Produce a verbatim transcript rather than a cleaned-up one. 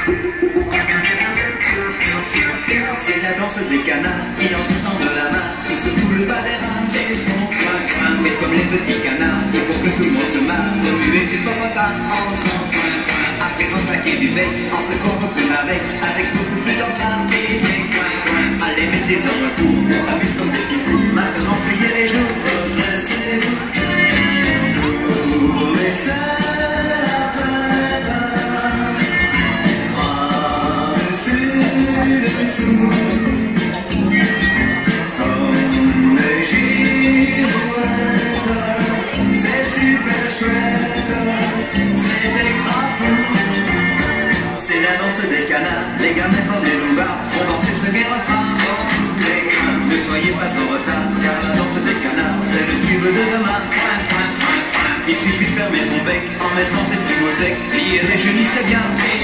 C'est la danse des canards qui en se tendent la main se secouent le bas des reins et font coin coin. Mais comme les petits canards, et pour que tout le monde se marre, remuer du popotin en faisant coin coin. À présent claquer du bec en se corrompant avec, avec beaucoup plus d'entrain et des coin coin. Allez, mettez en retour, on s'amuse comme des petits fous. Maintenant, pliez les genoux, redressez-vous. Pour les comme les girouettes, c'est super chouette, c'est extra fou. C'est la danse des canards, les gamins comme les loupards vont danser ce gai refrain dans tous les coins. Ne soyez pas en retard, car la danse des canards, c'est le tube de demain. Coin, coin, coin, coin. Il suffit de fermer son bec en mettant ses petits mots secs, plier les genoux c'est bien.